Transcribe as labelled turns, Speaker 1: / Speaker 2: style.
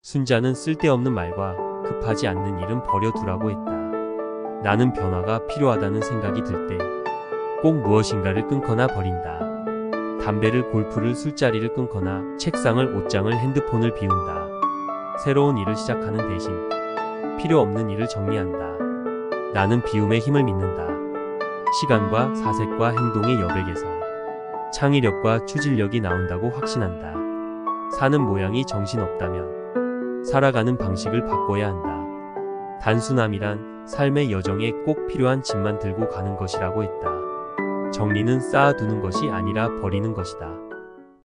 Speaker 1: 순자는 쓸데없는 말과 급하지 않는 일은 버려두라고 했다. 나는 변화가 필요하다는 생각이 들 때 꼭 무엇인가를 끊거나 버린다. 담배를, 골프를, 술자리를 끊거나 책상을, 옷장을, 핸드폰을 비운다. 새로운 일을 시작하는 대신 필요 없는 일을 정리한다. 나는 비움의 힘을 믿는다. 시간과 사색과 행동의 여백에서 창의력과 추진력이 나온다고 확신한다. 사는 모양이 정신없다면 살아가는 방식을 바꿔야 한다. 단순함이란 삶의 여정에 꼭 필요한 짐만 들고 가는 것이라고 했다. 정리는 쌓아두는 것이 아니라 버리는 것이다.